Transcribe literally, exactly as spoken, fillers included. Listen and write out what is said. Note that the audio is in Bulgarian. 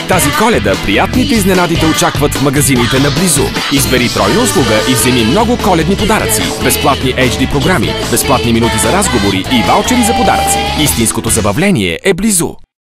Тази Коледа приятните изненади те очакват в магазините на Близо. Избери тройна услуга и вземи много коледни подаръци. Безплатни Ейч Ди програми, безплатни минути за разговори и ваучери за подаръци. Истинското забавление е Близо.